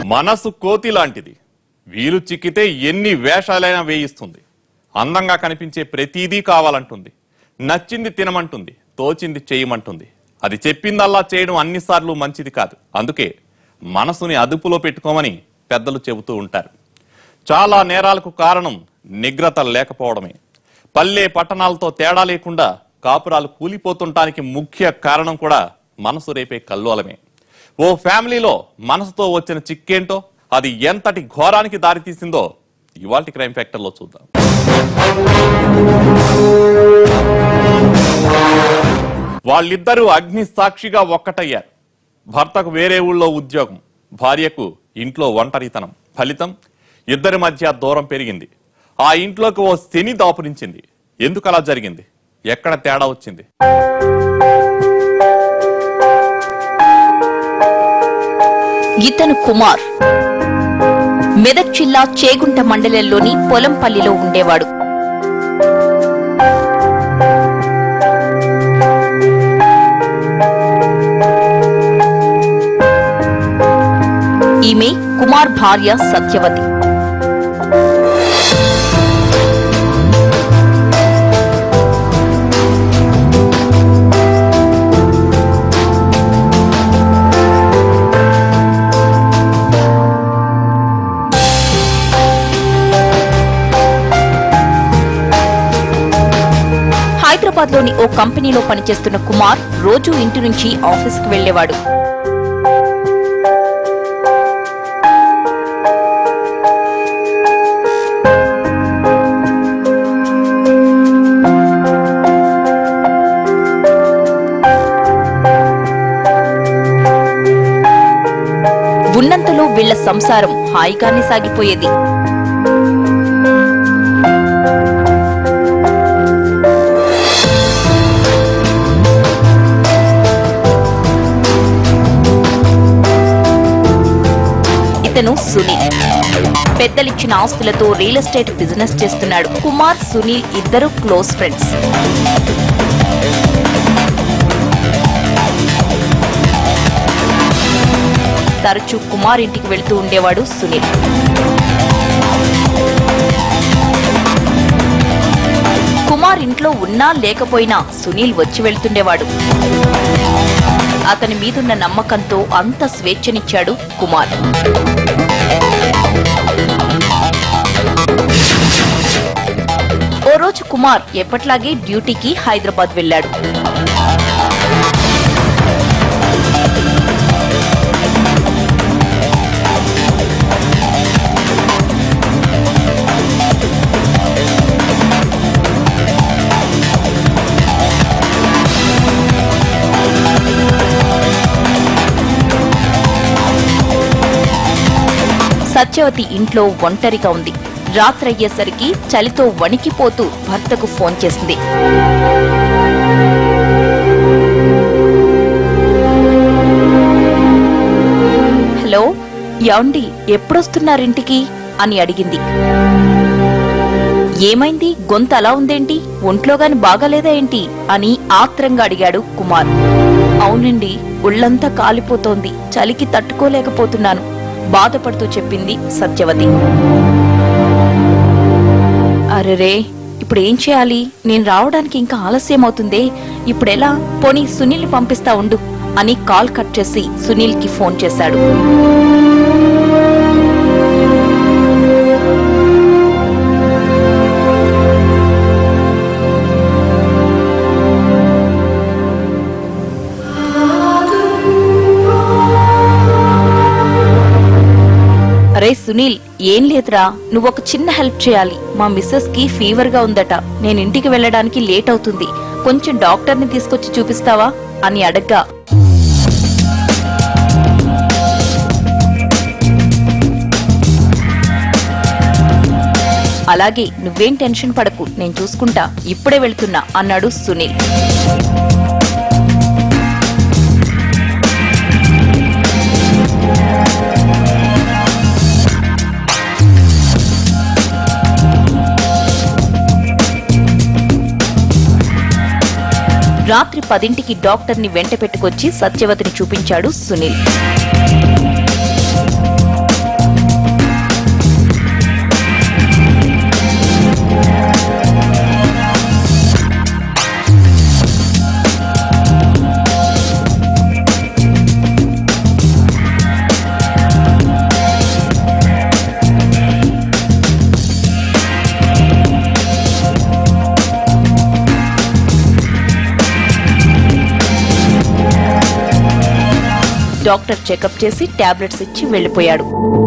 మనసు కోతి లాంటిది. వీలు చిక్కితే ఎన్ని వేషాలైనా వేయిస్తుంది. అందంగా కనిపించే ప్రతిదీ కావాలంటుంది. నచ్చింది తినమంటుంది, తోచింది చేయమంటుంది. అది చెప్పిందల్లా చేయడం అన్నిసార్లు మంచిది కాదు. అందుకే మనసుని అదుపులో పెట్టుకోమని పెద్దలు చెబుతూ ఉంటారు. చాలా నేరాలకు కారణం నిగ్రత లేకపోవడమే. పల్లె పట్టణాలతో తేడా లేకుండా కాపురాలు కూలిపోతుంటానికి ముఖ్య కారణం కూడా మనసు రేపే కల్లోలమే. ఓ ఫ్యామిలీలో మనసుతో వచ్చిన చిక్కేంటో, అది ఎంతటి ఘోరానికి దారితీసిందో ఇవాల్టి క్రైమ్ ఫ్యాక్టర్లో చూద్దాం. వాళ్ళిద్దరూ అగ్ని సాక్షిగా ఒక్కటయ్యారు. భర్తకు వేరే ఊళ్ళో ఉద్యోగం, భార్యకు ఇంట్లో ఒంటరితనం. ఫలితం ఇద్దరి మధ్య దూరం పెరిగింది. ఆ ఇంట్లోకి ఓ శని దాపురించింది. ఎందుకు అలా జరిగింది? ఎక్కడ తేడా వచ్చింది? ఇతను కుమార్. మెదక్ జిల్లా చేగుంట మండలంలోని పొలంపల్లిలో ఉండేవాడు. ఈమె కుమార్ భార్య సత్యవతి. హైదరాబాద్ లోని ఓ కంపెనీలో పనిచేస్తున్న కుమార్ రోజూ ఇంటి నుంచి ఆఫీస్కు వెళ్లేవాడు. ఉన్నంతలో వీళ్ల సంసారం హాయిగానే సాగిపోయేది. ఇతను సునీల్. పెద్దలిచ్చిన ఆస్తులతో రియల్ ఎస్టేట్ బిజినెస్ చేస్తున్నాడు. కుమార్, సునీల్ ఇద్దరు క్లోజ్ ఫ్రెండ్స్. తరచూ కుమార్ ఇంటికి వెళ్తూ ఉండేవాడు సునీల్. కుమార్ ఇంట్లో ఉన్నా లేకపోయినా సునీల్ వచ్చి వెళ్తుండేవాడు. అతని మీదున్న నమ్మకంతో అంత స్వేచ్ఛనిచ్చాడు కుమార్. ఓ రోజు కుమార్ ఎప్పట్లాగే డ్యూటీకి హైదరాబాద్ వెళ్లాడు. సత్యవతి ఇంట్లో ఒంటరిగా ఉంది. రాత్రయ్యేసరికి చలితో వణికిపోతూ భర్తకు ఫోన్ చేసింది. హలో, యాండి ఎప్పుడొస్తున్నారింటికి అని అడిగింది. ఏమైంది, గొంతు అలా ఉందేంటి, ఒంట్లోగాని బాగాలేదా ఏంటి అని ఆత్రంగా అడిగాడు కుమార్. అవునండి, ఒళ్లంతా కాలిపోతోంది, చలికి తట్టుకోలేకపోతున్నాను బాధపడుతూ చెప్పింది సత్యవతి. అరెరే, ఇప్పుడు ఏం చేయాలి? నేను రావడానికి ఇంకా ఆలస్యం అవుతుందే, ఇప్పుడెలా? పోనీ సునీల్ పంపిస్తా ఉండు అని కాల్ కట్ చేసి సునీల్ కి ఫోన్ చేశాడు. అరే సునీల్, ఏం లేదురా, నువ్వొక చిన్న హెల్ప్ చేయాలి. మా మిస్సెస్ కి ఫీవర్ గా ఉందట, నేను ఇంటికి వెళ్లడానికి లేట్ అవుతుంది, కొంచెం డాక్టర్ని తీసుకొచ్చి చూపిస్తావా అని అడగ్గా, అలాగే, నువ్వేం టెన్షన్ పడకు, నేను చూసుకుంటా, ఇప్పుడే వెళ్తున్నా అన్నాడు సునీల్. రాత్రి 10ంటికి డాక్టర్ని వెంట పెట్టుకొచ్చి సత్యవతిని చూపించాడు సునీల్. డాక్టర్ చెకప్ చేసి టాబ్లెట్స్ ఇచ్చి వెళ్లిపోయాడు.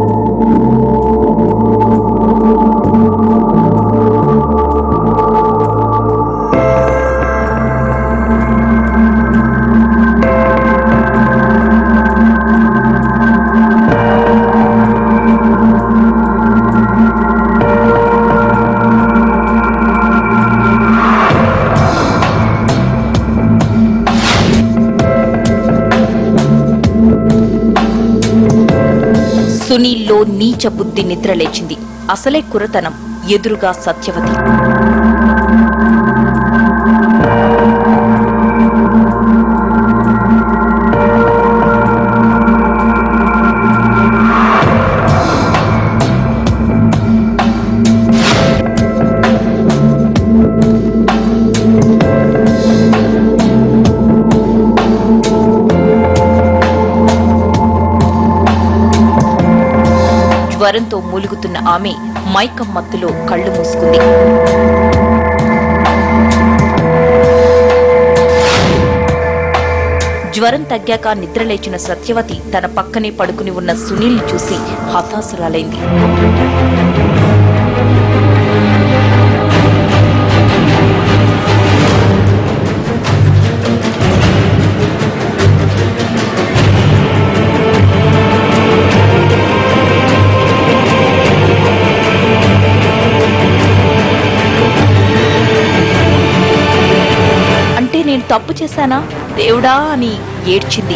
సునీల్లో నీచ బుద్ధి నిద్రలేచింది. అసలే కురతనం, ఎదురుగా సత్యవతి. జ్వరంతో మూలుగుతున్న ఆమె మైకం మత్తులో కళ్లు మూసుకుంది. జ్వరం తగ్గాక నిద్రలేచిన సత్యవతి తన పక్కనే పడుకుని ఉన్న సునీల్ని చూసి హతాశురాలైంది. నేను తప్పు చేశానా దేవుడా అని ఏడ్చింది.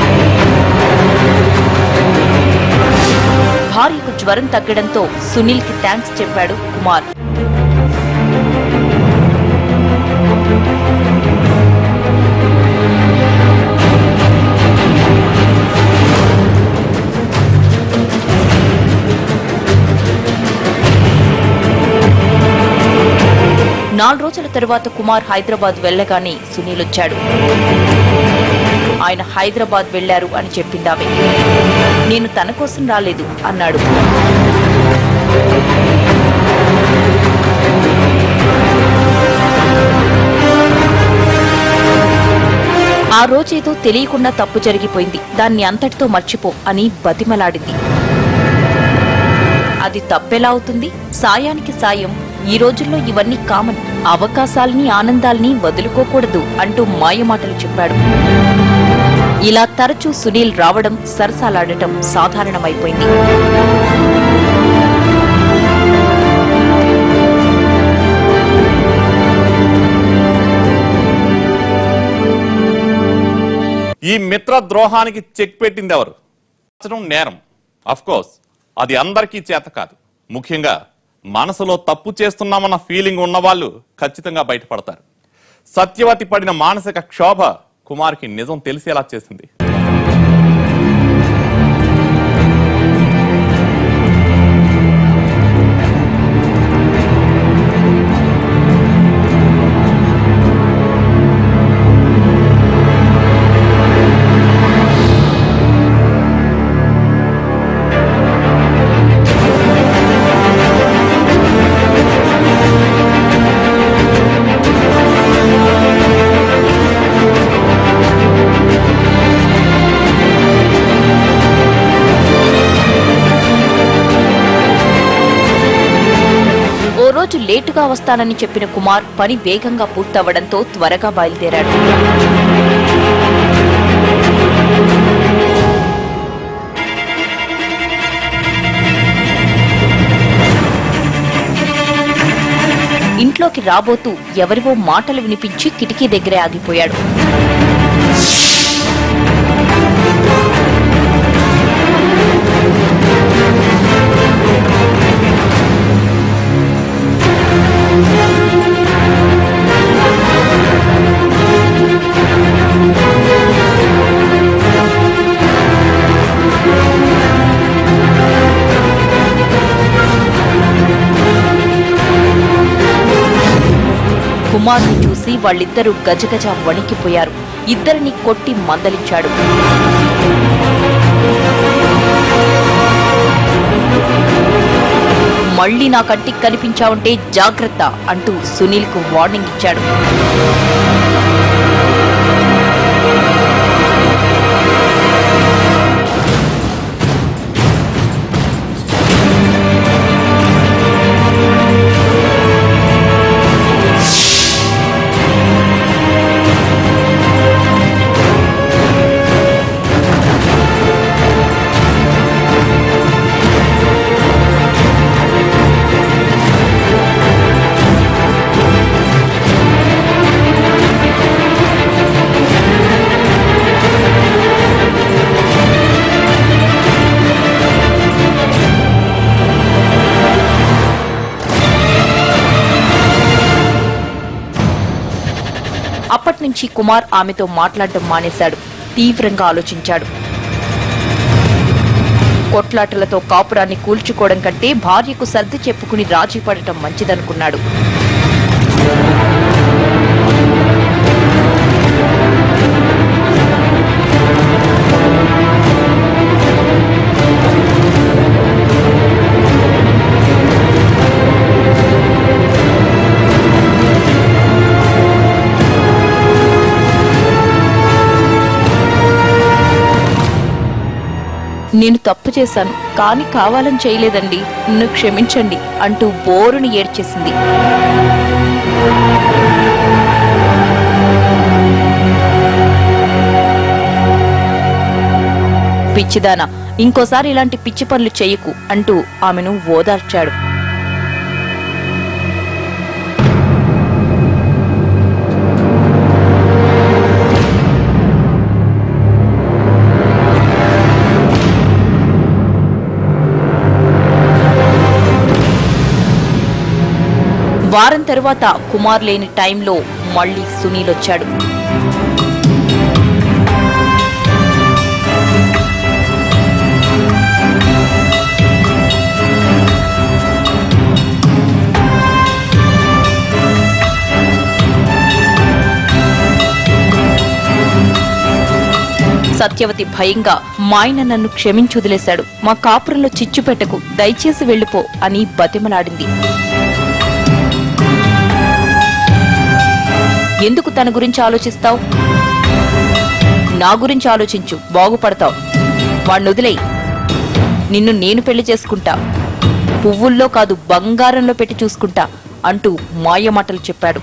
భార్యకు జ్వరం తగ్గడంతో సునీల్ కి థ్యాంక్స్ చెప్పాడు కుమార్. నాలుగు రోజుల తరువాత కుమార్ హైదరాబాద్ వెళ్లగానే సునీల్ వచ్చాడు. ఆయన హైదరాబాద్ వెళ్లారు అని చెప్పిందామె. నేను తన కోసం రాలేదు అన్నాడు. ఆ రోజేదో తెలియకుండా తప్పు జరిగిపోయింది, దాన్ని అంతటితో మర్చిపో అని బతిమలాడింది. అది తప్పెలా అవుతుంది? సాయానికి సాయం. ఈ రోజుల్లో ఇవన్నీ కామన్. అవకాశాలని ఆనందాల్ని వదులుకోకూడదు అంటూ మాయమాటలు చెప్పాడు. ఇలా తరచూ సునీల్ రావడం, సరసాలాడటం సాధారణమైపోయింది. ఈ మిత్ర ద్రోహానికి చెక్ పెట్టింది ఎవరు? నేరం. అఫ్కోర్స్ అది అందరికీ చేత కాదు. ముఖ్యంగా మనసులో తప్పు చేస్తున్నామన్న ఫీలింగ్ ఉన్నవాళ్లు ఖచ్చితంగా బయటపడతారు. సత్యవతి పడిన మానసిక క్షోభ కుమార్కి నిజం తెలిసేలా చేసింది. రోజు లేటుగా వస్తానని చెప్పిన కుమార్ పని వేగంగా పూర్తవడంతో త్వరగా బయలుదేరాడు. ఇంట్లోకి రాబోతూ ఎవరివో మాటలు వినిపించి కిటికీ దగ్గరే ఆగిపోయాడు. కుమార్ని చూసి వాళ్ళిద్దరూ గజగజ వణికిపోయారు. ఇద్దరిని కొట్టి మందలించాడు. మళ్లీ నా కంటికి కనిపించావంటే జాగ్రత్త అంటూ సునీల్ కు వార్నింగ్ ఇచ్చాడు. నుంచి కుమార్ ఆమెతో మాట్లాడటం మానేశాడు. తీవ్రంగా ఆలోచించాడు. కొట్లాటలతో కాపురాన్ని కూల్చుకోవడం కంటే భార్యకు సర్ది చెప్పుకుని రాజీ పడటం మంచిదనుకున్నాడు. నేను తప్పు చేశాను, కాని కావాలని చేయలేదండి, నన్ను క్షమించండి అంటూ బోరుని ఏడ్చేసింది. పిచ్చిదానా, ఇంకోసారి ఇలాంటి పిచ్చి పనులు చెయ్యకు అంటూ ఆమెను ఓదార్చాడు. వారం తరువాత కుమార్ లేని టైంలో మళ్లీ సునీల్ వచ్చాడు. సత్యవతి భయంగా మా ఆయన నన్ను క్షమించుదిలేశాడు, మా కాపురంలో చిచ్చు పెట్టకు, దయచేసి వెళ్ళిపో అని బతిమలాడింది. ఎందుకు తన గురించి ఆలోచిస్తావు? నా గురించి ఆలోచించు, బాగుపడతావు. వాణ్ణొదిలేయి, నిన్ను నేను పెళ్లి చేసుకుంటా, పువ్వుల్లో కాదు బంగారంలో పెట్టి చూసుకుంటా అంటూ మాయమాటలు చెప్పాడు.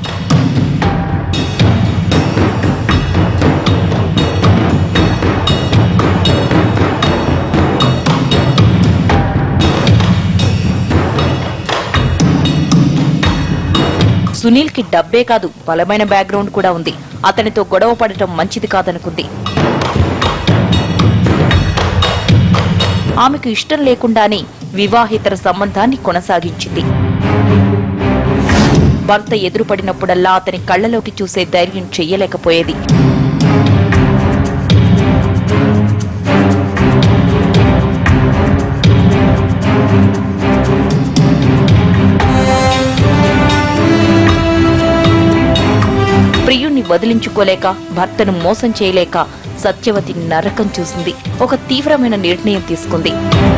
సునీల్ కి డబ్బే కాదు, బలమైన బ్యాక్గ్రౌండ్ కూడా ఉంది. అతనితో గొడవ పడటం మంచిది కాదనుకుంది. ఆమెకు ఇష్టం లేకుండానే వివాహేతర సంబంధాన్ని కొనసాగించింది. భర్త ఎదురుపడినప్పుడల్లా అతని కళ్లలోకి చూసే ధైర్యం చెయ్యలేకపోయేది. ప్రియుణ్ణి వదిలించుకోలేక, భర్తను మోసం చేయలేక సత్యవతి నరకం చూసింది. ఒక తీవ్రమైన నిర్ణయం తీసుకుంది.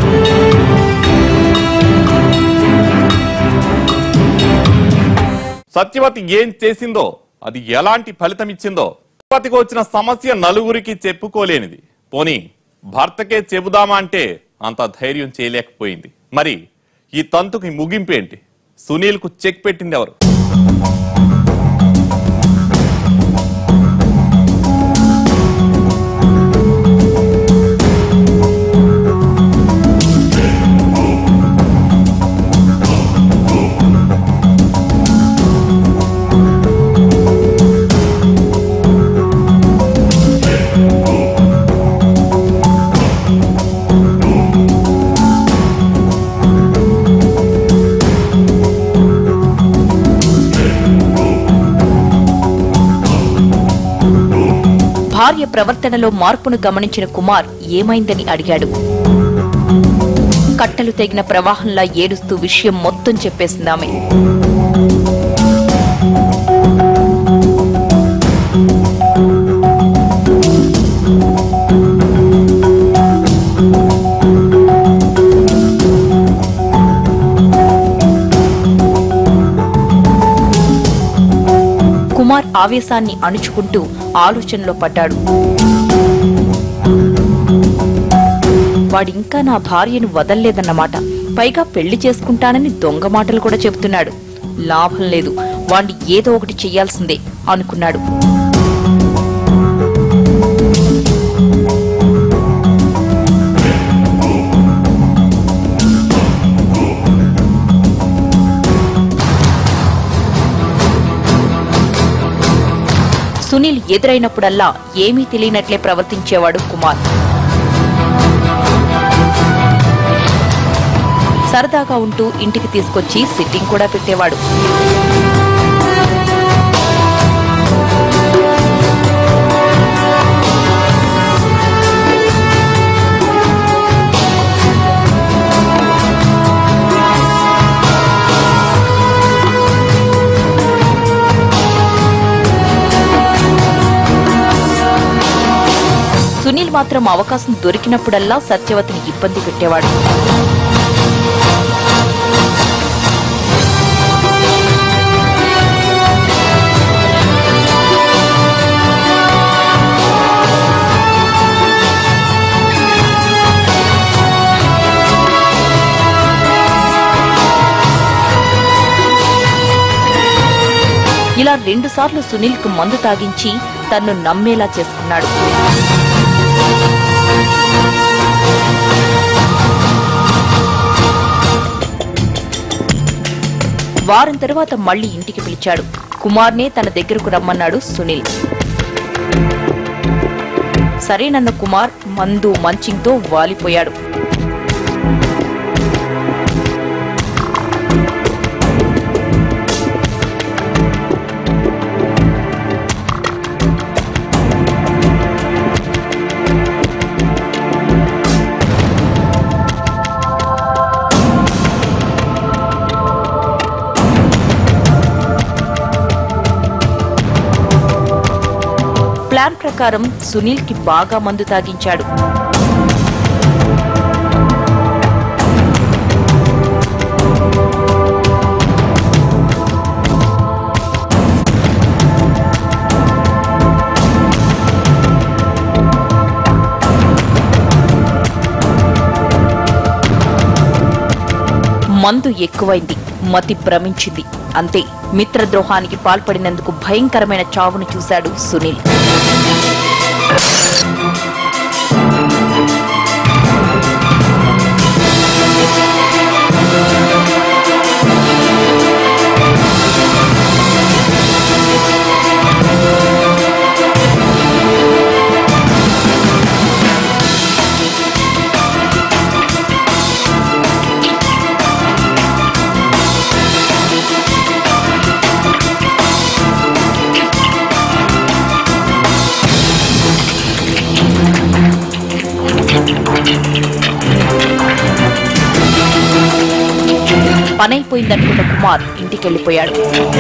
సత్యవతి ఏం చేసిందో, అది ఎలాంటి ఫలితం ఇచ్చిందో, సత్యవతికి వచ్చిన సమస్య నలుగురికి చెప్పుకోలేనిది. పోనీ భర్తకే చెబుదామా అంటే అంత ధైర్యం చేయలేకపోయింది. మరి ఈ తంతుకి ముగింపేంటి? సునీల్ కు చెక్ పెట్టింది ఎవరు? భార్య ప్రవర్తనలో మార్పును గమనించిన కుమార్ ఏమైందని అడిగాడు. కట్టలు తెగిన ప్రవాహంలా ఏడుస్తూ విషయం మొత్తం చెప్పేసిందామె. కుమార్ ఆవేశాన్ని అణుచుకుంటూ ఆలోచనలో పడ్డాడు. వాడింకా నా భార్యను వదల్లేదన్నమాట. పైగా పెళ్లి చేసుకుంటానని దొంగ మాటలు కూడా చెబుతున్నాడు. లాభం లేదు, వాణ్ణి ఏదో ఒకటి చెయ్యాల్సిందే అనుకున్నాడు. సునీల్ ఎదురైనప్పుడల్లా ఏమీ తెలియనట్లే ప్రవర్తించేవాడు కుమార్. సరదాగా ఉంటూ ఇంటికి తీసుకొచ్చి సిట్టింగ్ కూడా పెట్టేవాడు. మాత్రం అవకాశం దొరికినప్పుడల్లా సత్యవతిని ఇబ్బంది పెట్టేవాడు. ఇలా 2 సార్లు సునీల్ కు మందు తాగించి తన్ను నమ్మేలా చేసుకున్నాడు. వారం తరువాత మళ్లీ ఇంటికి పిలిచాడు. కుమార్నే తన దగ్గరకు రమ్మన్నాడు సునీల్. సరేనన్న కుమార్ మందు మంచింగ్తో వాలిపోయాడు. ప్లాన్ ప్రకారం సునీల్ కి బాగా మందు తాగించాడు. మందు ఎక్కువైంది, మతి భ్రమించింది. అంతే, మిత్రద్రోహానికి పాల్పడినందుకు భయంకరమైన చావును చూశాడు సునీల్. పనైపోయిందనుకున్న కుమార్ ఇంటికెళ్లిపోయాడు.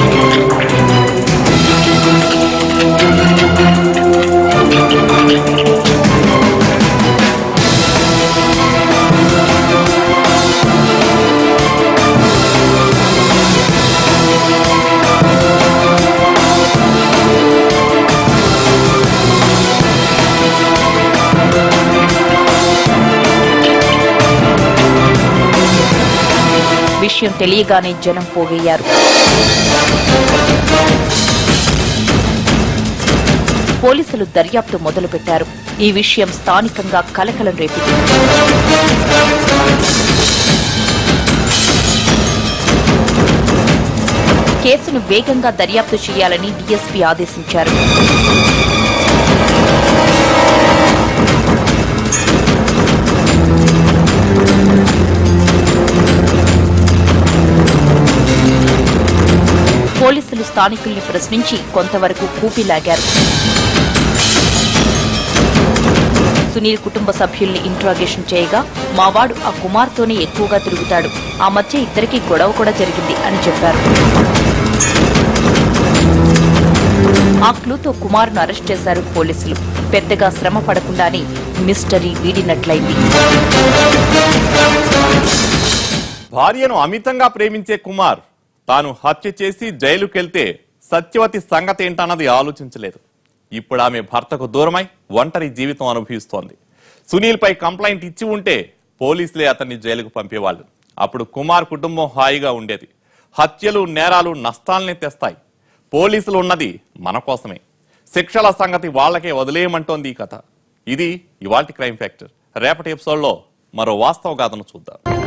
విషయం తెలియగానే జనం పోగయ్యారు. పోలీసులు దర్యాప్తు మొదలుపెట్టారు. ఈ విషయం స్థానికంగా కలకలం రేపింది. కేసును వేగంగా దర్యాప్తు చేయాలని డీఎస్పీ ఆదేశించారు. పోలీసులు స్థానికుల్ని ప్రశ్నించి కొంతవరకు కూపిలాగారు. సునీల్ కుటుంబ సభ్యుల్ని ఇంట్రాగేషన్ చేయగా, మావాడు ఆ కుమార్తోనే ఎక్కువగా తిరుగుతాడు, ఆ మధ్య ఇద్దరికీ గొడవ కూడా జరిగింది అని చెప్పారు. ఆ క్లూతో కుమార్ను అరెస్ట్ చేశారు పోలీసులు. పెద్దగా శ్రమ పడకుండానే మిస్టరీ వీడినట్లయింది. భార్యను అమితంగా ప్రేమించే కుమార్ తాను హత్య చేసి జైలుకెళ్తే సత్యవతి సంగతి ఏంటన్నది ఆలోచించలేదు. ఇప్పుడు ఆమె భర్తకు దూరమై ఒంటరి జీవితం అనుభవిస్తోంది. సునీల్ పై కంప్లైంట్ ఇచ్చి ఉంటే పోలీసులే అతన్ని జైలుకు పంపేవాళ్లు. అప్పుడు కుమార్ కుటుంబం హాయిగా ఉండేది. హత్యలు, నేరాలు నష్టాల్ని తెస్తాయి. పోలీసులు ఉన్నది మన కోసమే. శిక్షల సంగతి వాళ్లకే వదిలేయమంటోంది ఈ కథ. ఇది ఇవాల్టి క్రైమ్ ఫ్యాక్టర్. రేపటి ఎపిసోడ్లో మరో వాస్తవ గాథను చూద్దాం.